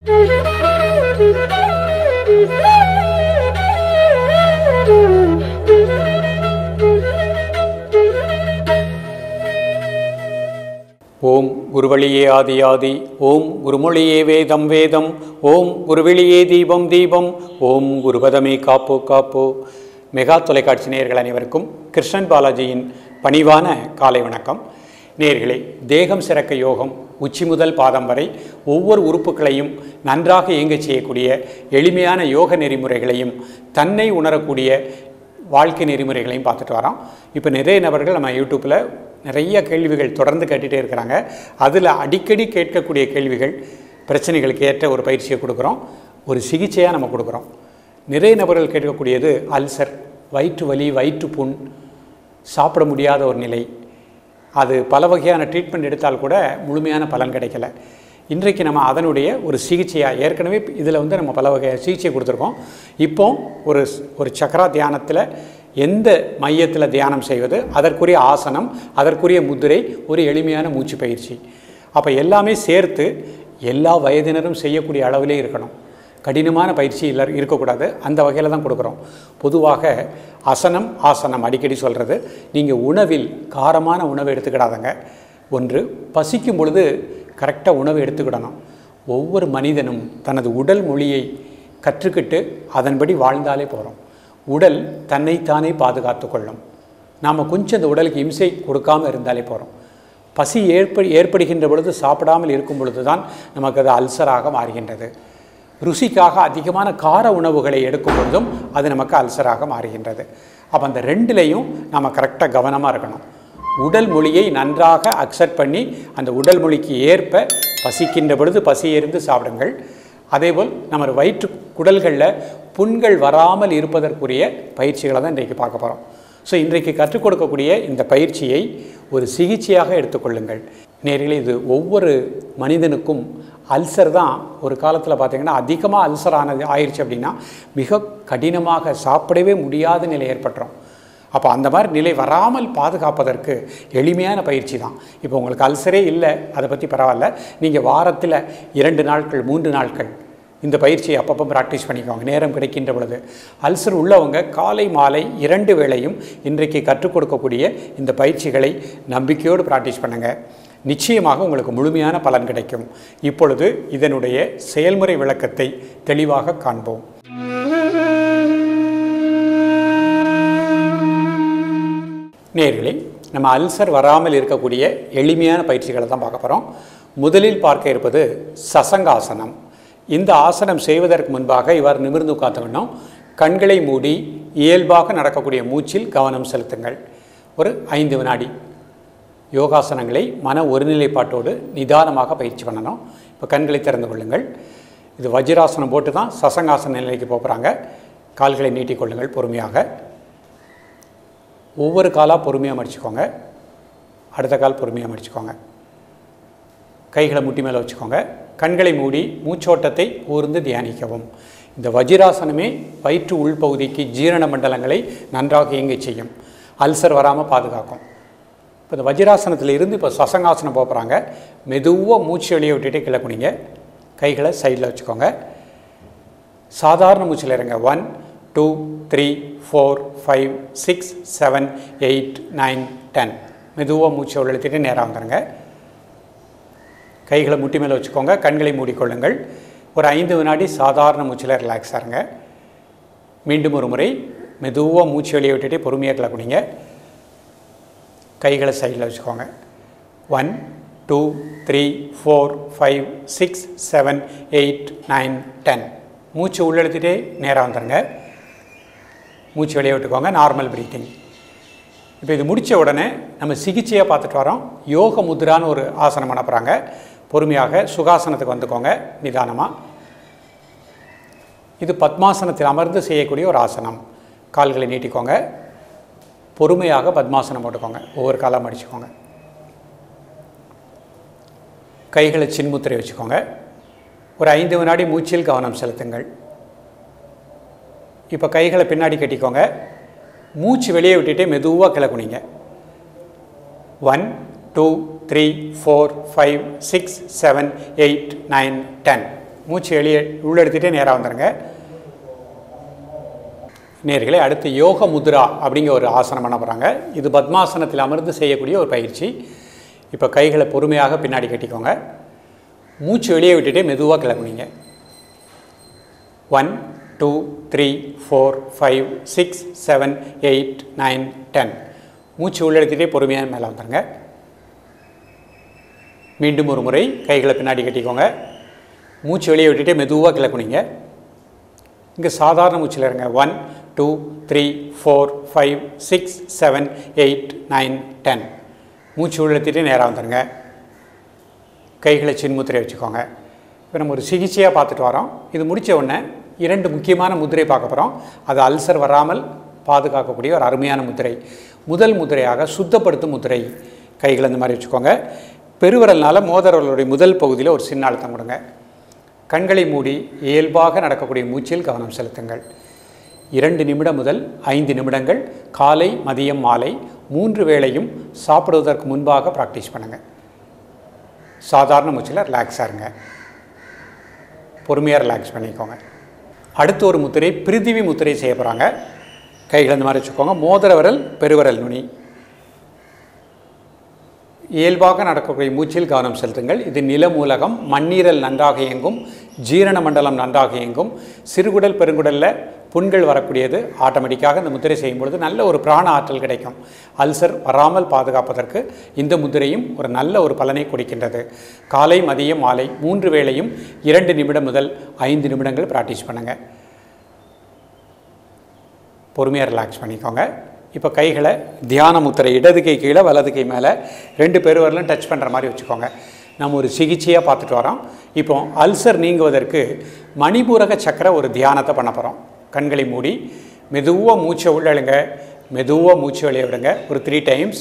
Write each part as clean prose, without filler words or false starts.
ஓம் குருவழியே ஆதி ஆதி, ஓம் குருமொழியே வேதம் வேதம், ஓம் குருவெளியே தீபம் தீபம், ஓம் குருபதமே காப்போ காப்போ. மெகா தொலைக்காட்சி நேயர்கள் அனைவருக்கும் கிருஷ்ணன் பாலாஜியின் பணிவான காலை வணக்கம். நேயர்களே, தேகம் சிறக்க யோகம் உச்சி முதல் பாதம் வரை ஒவ்வொரு உறுப்புகளையும் நன்றாக இயங்கச் செய்யக்கூடிய எளிமையான யோக நெறிமுறைகளையும் தன்னை உணரக்கூடிய வாழ்க்கை நெறிமுறைகளையும் பார்த்துட்டு வரோம். இப்போ நிறைய நபர்கள் நம்ம யூடியூப்பில் நிறைய கேள்விகள் தொடர்ந்து கேட்டுகிட்டே இருக்கிறாங்க. அதில் அடிக்கடி கேட்கக்கூடிய கேள்விகள், பிரச்சனைகளுக்கு ஏற்ற ஒரு பயிற்சியை கொடுக்குறோம், ஒரு சிகிச்சையாக நம்ம கொடுக்குறோம். நிறைய நபர்கள் கேட்கக்கூடியது அல்சர், வயிற்று வலி, வயிற்று புண், சாப்பிட முடியாத ஒரு நிலை. அது பல வகையான ட்ரீட்மெண்ட் எடுத்தால் கூட முழுமையான பலன் கிடைக்கல. இன்றைக்கு நம்ம அதனுடைய ஒரு சிகிச்சையாக ஏற்கனவே இதில் நம்ம பல வகை சிகிச்சை கொடுத்துருக்கோம். இப்போ ஒரு சக்கரா தியானத்தில் எந்த மையத்தில் தியானம் செய்வது, அதற்குரிய ஆசனம், அதற்குரிய முதிரை, ஒரு எளிமையான மூச்சு பயிற்சி. அப்போ எல்லாமே சேர்த்து எல்லா வயதினரும் செய்யக்கூடிய அளவிலே இருக்கணும். கடினமான பயிற்சி இருக்கக்கூடாது. அந்த வகையில் தான் கொடுக்குறோம். பொதுவாக அசனம் ஆசனம் அடிக்கடி சொல்கிறது, நீங்கள் உணவில் காரமான உணவை எடுத்துக்கிடாதங்க. ஒன்று, பசிக்கும் பொழுது கரெக்டாக உணவு எடுத்துக்கிடணும். ஒவ்வொரு மனிதனும் தனது உடல் மொழியை கற்றுக்கிட்டு அதன்படி வாழ்ந்தாலே போகிறோம். உடல் தன்னைத்தானே பாதுகாத்து கொள்ளும். நாம் கொஞ்சம் அந்த உடலுக்கு இம்சை கொடுக்காமல் இருந்தாலே போகிறோம். பசி ஏற்படுகின்ற பொழுது சாப்பிடாமல் இருக்கும் பொழுது தான் நமக்கு அது அல்சராக மாறுகின்றது. ருசிக்காக அதிகமான கார உணவுகளை எடுக்கும் பொழுதும் அது நமக்கு அல்சராக மாறுகின்றது. அப்போ அந்த ரெண்டுலேயும் நம்ம கரெக்டாக கவனமாக இருக்கணும். உடல் மொழியை நன்றாக அக்செப்ட் பண்ணி அந்த உடல் மொழிக்கு ஏற்ப பசிக்கின்ற பொழுது பசியிருந்து சாப்பிடுங்கள். அதேபோல் நம்ம வயிற்று குடல்களில் புண்கள் வராமல் இருப்பதற்குரிய பயிற்சிகளை தான் இன்றைக்கு பார்க்க போகிறோம். ஸோ இன்றைக்கு கற்றுக் கொடுக்கக்கூடிய இந்த பயிற்சியை ஒரு சிகிச்சையாக எடுத்துக்கொள்ளுங்கள். நேரில் இது ஒவ்வொரு மனிதனுக்கும் அல்சர் தான் ஒரு காலத்தில் பார்த்திங்கன்னா அதிகமாக அல்சர் ஆயிடுச்சு அப்படின்னா மிக கடினமாக சாப்பிடவே முடியாத நிலை ஏற்பட்டுரும். அப்போ அந்த மாதிரி நிலை வராமல் பாதுகாப்பதற்கு எளிமையான பயிற்சி தான். இப்போ உங்களுக்கு அல்சரே இல்லை, அதை பற்றி பரவாயில்ல. நீங்கள் வாரத்தில் 2 நாட்கள் 3 நாட்கள் இந்த பயிற்சியை அப்பப்போ ப்ராக்டிஸ் பண்ணிக்கோங்க, நேரம் கிடைக்கின்ற பொழுது. அல்சர் உள்ளவங்க காலை மாலை 2 வேளையும் இன்றைக்கு கற்றுக் கொடுக்கக்கூடிய இந்த பயிற்சிகளை நம்பிக்கையோடு ப்ராக்டிஸ் பண்ணுங்கள். நிச்சயமாக உங்களுக்கு முழுமையான பலன் கிடைக்கும். இப்பொழுது இதனுடைய செயல்முறை விளக்கத்தை தெளிவாக காண்போம். நேயர்களே, நம்ம அல்சர் வராமல் இருக்கக்கூடிய எளிமையான பயிற்சிகளை தான் பார்க்க போகிறோம். முதலில் பார்க்க இருப்பது சசங்காசனம். இந்த ஆசனம் செய்வதற்கு முன்பாக இவ்வாறு நிமிர்ந்து உட்கார்ந்துக்கணும். கண்களை மூடி இயல்பாக நடக்கக்கூடிய மூச்சில் கவனம் செலுத்துங்கள். ஒரு 5 வினாடி யோகாசனங்களை மன ஒருநிலைப்பாட்டோடு நிதானமாக பயிற்சி பண்ணணும். இப்போ கண்களை திறந்து கொள்ளுங்கள். இது வஜ்ராசனம் போட்டு தான் சசங்காசன நிலைக்கு போகிறாங்க. கால்களை நீட்டிக்கொள்ளுங்கள் பொறுமையாக. ஒவ்வொரு காலாக பொறுமையாக மடிச்சுக்கோங்க. அடுத்த கால் பொறுமையாக மடிச்சுக்கோங்க. கைகளை முட்டி மேலே வச்சுக்கோங்க. கண்களை மூடி மூச்சோட்டத்தை கூர்ந்து தியானிக்கவும். இந்த வஜ்ராசனமே வயிற்று உள்பகுதிக்கு ஜீரண மண்டலங்களை நன்றாக இயங்க செய்யும், அல்சர் வராமல் பாதுகாக்கும். இப்போ இந்த வஜ்ராசனத்தில் இருந்து இப்போ சசங்காசனம் போகிறாங்க. மெதுவாக மூச்சு வெளியே விட்டுட்டு கீழே குனிங்க. கைகளை சைடில் வச்சுக்கோங்க. சாதாரண மூச்சில் இருங்க. 1 2 3 4 5 6 7 8 9 10. மெதுவாக மூச்சை உள்ளிட்டு நேராக வந்துடுங்க. கைகளை முட்டி மேலே வச்சுக்கோங்க. கண்களை மூடிக்கொள்ளுங்கள். ஒரு 5 வினாடி சாதாரண மூச்சில் ரிலாக்ஸாக இருங்க. மீண்டும் ஒரு முறை மெதுவாக மூச்சு வெளியே விட்டுட்டு பொறுமையாக கிளக்குனிங்க. கைகளை சைடில் வச்சுக்கோங்க. 1 2 3 4 5 6 7 8 9 10. மூச்சு உள்ளெழுத்துட்டே நேராக வந்துடுங்க. மூச்சு வெளியே விட்டுக்கோங்க. Normal breathing. இப்போ இது முடித்த உடனே நம்ம சிகிச்சையாக பார்த்துட்டு வரோம். யோக முத்ரான்னு ஒரு ஆசனம் அனுப்புகிறாங்க. பொறுமையாக சுகாசனத்துக்கு வந்துக்கோங்க நிதானமாக. இது பத்மாசனத்தில் அமர்ந்து செய்யக்கூடிய ஒரு ஆசனம். கால்களை நீட்டிக்கோங்க. பொறுமையாக பத்மாசனம் போட்டுக்கோங்க. ஒவ்வொரு காலாக மடிச்சுக்கோங்க. கைகளை சின்முத்திரை வச்சுக்கோங்க. ஒரு 5 வினாடி மூச்சில் கவனம் செலுத்துங்கள். இப்போ கைகளை பின்னாடி கட்டிக்கோங்க. மூச்சு வெளியே விட்டுட்டு மெதுவாக கிளக்குனிங்க. 1 2 3 4 5 6 7 8 9 10. மூச்சு வெளியே உள்ளெடுத்துகிட்டே நேராக வந்துடுங்க. நேர்களே, அடுத்து யோக முத்ரா அப்படிங்கிற ஒரு ஆசனம் பண்ண போகிறாங்க. இது பத்மாசனத்தில் அமர்ந்து செய்யக்கூடிய ஒரு பயிற்சி. இப்போ கைகளை பொறுமையாக பின்னாடி கட்டிக்கோங்க. மூச்சு வெளியே விட்டுட்டே மெதுவாக கிளம்புனீங்க. 1 2 3 4 5 6 7 8 9 10. மூச்சு உள்ளெடுத்துகிட்டே பொறுமையாக மேலே வந்துடுங்க. மீண்டும் ஒரு முறை கைகளை பின்னாடி கட்டிக்கோங்க. மூச்சு வெளியே விட்டுட்டே மெதுவாக கிளம்புனீங்க. இங்கே சாதாரண மூச்சில் இருங்க. 1 2 3 4 5 6 7 8 9 10. மூச்சு உள்ளெடுத்துகிட்டே நேராக வந்துடுங்க. கைகளை சின்முத்திரை வச்சுக்கோங்க. இப்போ நம்ம ஒரு சிகிச்சையாக பார்த்துட்டு வரோம். இது முடித்த உடனே 2 முக்கியமான முத்திரை பார்க்க போகிறோம். அது அல்சர் வராமல் பாதுகாக்கக்கூடிய ஒரு அருமையான முத்திரை. முதல் முத்திரையாக சுத்தப்படுத்தும் முத்திரை. கைகளை இந்த மாதிரி வச்சுக்கோங்க. பெருவிரல்னால் மோதிரவர்களுடைய முதல் பகுதியில் ஒரு சின்ன அழுத்தம் கொடுங்க. கண்களை மூடி இயல்பாக நடக்கக்கூடிய மூச்சில் கவனம் செலுத்துங்கள். 2 நிமிடம் முதல் 5 நிமிடங்கள் காலை, மதியம், மாலை 3 வேளையும் சாப்பிடுவதற்கு முன்பாக ப்ராக்டிஸ் பண்ணுங்கள். சாதாரண மூச்சில் ரிலாக்ஸாக இருங்க. பொறுமையாக ரிலாக்ஸ் பண்ணிக்கோங்க. அடுத்த ஒரு முத்திரை பிரிதிவி முத்திரை செய்ய போகிறாங்க. கைகளை இந்த மாதிரி வச்சுக்கோங்க. மோதிர விரல், பெருவிரல் நுனி. இயல்பாக நடக்கக்கூடிய மூச்சில் கவனம் செலுத்துங்கள். இது நிலமூலகம், மண்ணீரல் நன்றாக இயங்கும், ஜீரண மண்டலம் நன்றாக இயங்கும். சிறுகுடல், பெருங்குடலில் புண்கள் வரக்கூடியது ஆட்டோமேட்டிக்காக இந்த முத்திரை செய்யும் பொழுது நல்ல ஒரு பிராண ஆற்றல் கிடைக்கும். அல்சர் வராமல் பாதுகாப்பதற்கு இந்த முத்திரையும் ஒரு நல்ல ஒரு பலனை கொடுக்கின்றது. காலை, மதியம், மாலை 3 வேளையும் 2 நிமிடம் முதல் 5 நிமிடங்கள் ப்ராக்டிஸ் பண்ணுங்கள். பொறுமையாக ரிலாக்ஸ் பண்ணிக்கோங்க. இப்போ கைகளை தியான முத்திரை, இடது கை கீழே வலது கை மேலே 2 பெருவிரலும் டச் பண்ணுற மாதிரி வச்சுக்கோங்க. நம்ம ஒரு சிகிச்சையாக பார்த்துட்டு வரோம். இப்போ அல்சர் நீங்குவதற்கு மணிபூரக சக்கர ஒரு தியானத்தை பண்ண போகிறோம். கண்களை மூடி மெதுவாக மூச்சை உள்ளழுங்க, மெதுவாக மூச்சு வெளியே விடுங்க. ஒரு 3 டைம்ஸ்.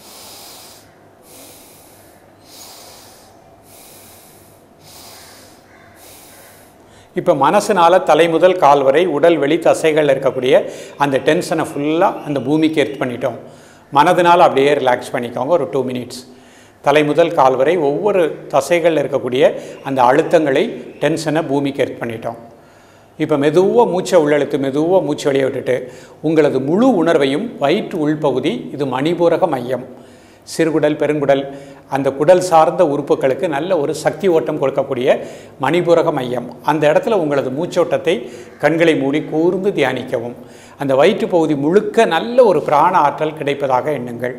இப்போ மனசுனால் தலை முதல் கால் வரை உடல் வெளி தசைகளில் இருக்கக்கூடிய அந்த டென்ஷனை ஃபுல்லாக அந்த பூமிக்கு எர்த் பண்ணிட்டோம். மனதினால் அப்படியே ரிலாக்ஸ் பண்ணிக்கோங்க. ஒரு 2 மினிட்ஸ். தலை முதல் கால் வரை ஒவ்வொரு தசைகளில் இருக்கக்கூடிய அந்த அழுத்தங்களை, டென்ஷனை பூமிக்கு எர்த் பண்ணிட்டோம். இப்போ மெதுவாக மூச்சை உள்ளெழுத்து, மெதுவாக மூச்சு வெளியே விட்டுட்டு உங்களது முழு உணர்வையும் வயிற்று உள்பகுதி, இது மணிபூரக மையம், சிறுகுடல், பெருங்குடல், அந்த குடல் சார்ந்த உறுப்புகளுக்கு நல்ல ஒரு சக்தி ஓட்டம் கொடுக்கக்கூடிய மணிபூரக மையம். அந்த இடத்துல உங்களது மூச்சோட்டத்தை கண்களை மூடி கூர்ந்து தியானிக்கவும். அந்த வயிற்று பகுதி முழுக்க நல்ல ஒரு பிராண ஆற்றல் கிடைப்பதாக எண்ணுங்கள்.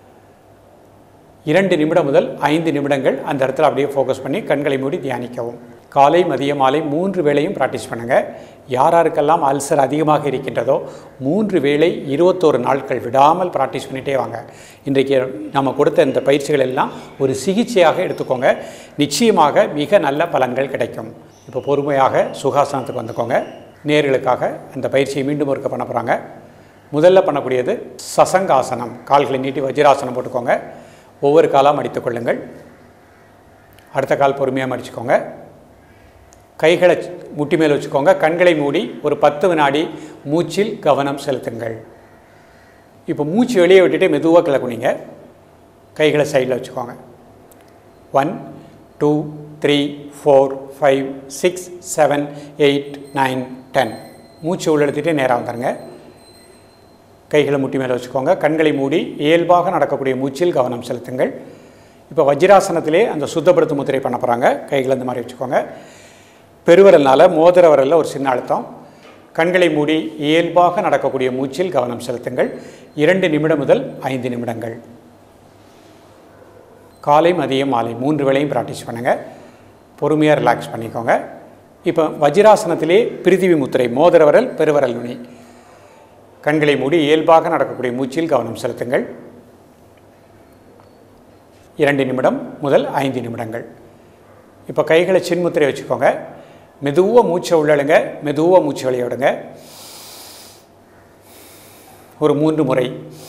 2 நிமிடம் முதல் 5 நிமிடங்கள் அந்த இடத்துல அப்படியே ஃபோக்கஸ் பண்ணி கண்களை மூடி தியானிக்கவும். காலை, மதியம், மாலை 3 வேளையும் ப்ராக்டிஸ் பண்ணுங்கள். யாருக்கெல்லாம் அல்சர் அதிகமாக இருக்கின்றதோ 3 வேளை 21 நாட்கள் விடாமல் ப்ராக்டிஸ் பண்ணிகிட்டே வாங்க. இன்றைக்கு நம்ம கொடுத்த இந்த பயிற்சிகள் எல்லாம் ஒரு சிகிச்சையாக எடுத்துக்கோங்க. நிச்சயமாக மிக நல்ல பலன்கள் கிடைக்கும். இப்போ பொறுமையாக சுகாசனத்துக்கு வந்துக்கோங்க. நேர்களுக்காக அந்த பயிற்சியை மீண்டும் ஒருக்க பண்ண போகிறாங்க. முதல்ல பண்ணக்கூடியது சசங்காசனம். கால்களை நீட்டி வஜ்ராசனம் போட்டுக்கோங்க. ஒவ்வொரு காலாக மடித்து கொள்ளுங்கள். அடுத்த கால் பொறுமையாக மடிச்சுக்கோங்க. கைகளை முட்டி மேல் வச்சுக்கோங்க. கண்களை மூடி ஒரு 10 வினாடி மூச்சில் கவனம் செலுத்துங்கள். இப்போ மூச்சு வெளியே விட்டுட்டு மெதுவாக கிளக்குனீங்க. கைகளை சைடில் வச்சுக்கோங்க. 1 2 3 4 5 6 7 8 9 10. மூச்சு உள்ளெடுத்துகிட்டே நேராக வந்துடுங்க. கைகளை முட்டி மேலே வச்சுக்கோங்க. கண்களை மூடி இயல்பாக நடக்கக்கூடிய மூச்சில் கவனம் செலுத்துங்கள். இப்போ வஜ்ராசனத்திலே அந்த சுத்தப்படுத்தும் முத்திரை பண்ண போகிறாங்க. கைகளை இந்த மாதிரி வச்சுக்கோங்க. பெருவிரல்னால் மோதிர விரலில் ஒரு சின்ன அழுத்தம். கண்களை மூடி இயல்பாக நடக்கக்கூடிய மூச்சில் கவனம் செலுத்துங்கள். 2 நிமிடம் முதல் 5 நிமிடங்கள். காலை, மதியம், மாலை 3 வேளையும் ப்ராக்டிஸ் பண்ணுங்கள். பொறுமையாக ரிலாக்ஸ் பண்ணிக்கோங்க. இப்போ வஜ்ராசனத்திலே பிரிதிவி முத்திரை, மோதிர விரல், பெருவிரல் நுனி. கண்களை மூடி இயல்பாக நடக்கக்கூடிய மூச்சில் கவனம் செலுத்துங்கள். 2 நிமிடம் முதல் 5 நிமிடங்கள். இப்போ கைகளை சின்முத்திரை வச்சுக்கோங்க. மெதுவாக மூச்சை உள்ளழுங்க, மெதுவாக மூச்சு வெளியே விடுங்க. ஒரு 3 முறை.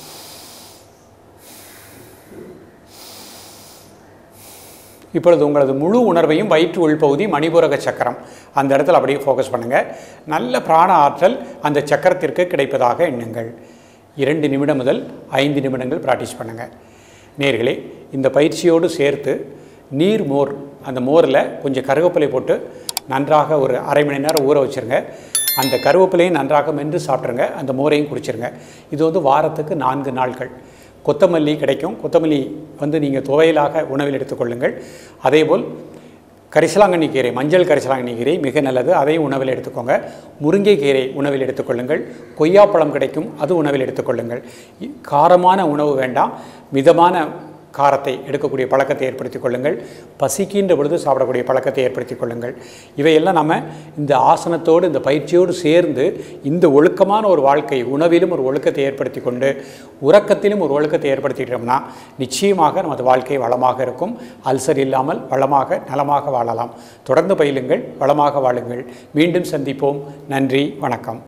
இப்பொழுது உங்களது முழு உணர்வையும் வயிற்று உள்பகுதி மணிபூரக சக்கரம் அந்த இடத்துல அப்படியே ஃபோக்கஸ் பண்ணுங்கள். நல்ல பிராண ஆற்றல் அந்த சக்கரத்திற்கு கிடைப்பதாக எண்ணுங்கள். 2 நிமிடம் முதல் 5 நிமிடங்கள் ப்ராக்டிஸ் பண்ணுங்கள். நேர்களே, இந்த பயிற்சியோடு சேர்த்து நீர் மோர், அந்த மோரில் கொஞ்சம் கருவேப்பிலை போட்டு நன்றாக ஒரு அரை மணி நேரம் ஊற வச்சுருங்க. அந்த கருவேப்பிலையும் நன்றாக மென்று சாப்பிட்ருங்க. அந்த மோரையும் குடிச்சிருங்க. இது வந்து வாரத்துக்கு 4 நாட்கள். கொத்தமல்லி கிடைக்கும். கொத்தமல்லி வந்து நீங்கள் துவையலாக உணவில் எடுத்துக்கொள்ளுங்கள். அதேபோல் கரிசலாங்கண்ணி கீரை, மஞ்சள் கரிசலாங்கண்ணி கீரை மிக நல்லது, அதையும் உணவில் எடுத்துக்கோங்க. முருங்கை கீரை உணவில் எடுத்துக்கொள்ளுங்கள். கொய்யாப்பழம் கிடைக்கும், அது உணவில் எடுத்துக்கொள்ளுங்கள். காரமான உணவு வேண்டாம், மிதமான காரத்தை எடுக்கக்கூடிய பழக்கத்தை ஏற்படுத்திக் கொள்ளுங்கள். பசிக்கின்ற பொழுது சாப்பிடக்கூடிய பழக்கத்தை ஏற்படுத்திக் கொள்ளுங்கள். இவையெல்லாம் நம்ம இந்த ஆசனத்தோடு இந்த பயிற்சியோடு சேர்ந்து இந்த ஒழுக்கமான ஒரு வாழ்க்கை, உணவிலும் ஒரு ஒழுக்கத்தை ஏற்படுத்தி கொண்டு உறக்கத்திலும் ஒரு ஒழுக்கத்தை ஏற்படுத்திக்கிட்டோம்னா நிச்சயமாக நமது வாழ்க்கை வளமாக இருக்கும். அல்சர் இல்லாமல் வளமாக நலமாக வாழலாம். தொடர்ந்து பயிலுங்கள், வளமாக வாழுங்கள். மீண்டும் சந்திப்போம். நன்றி, வணக்கம்.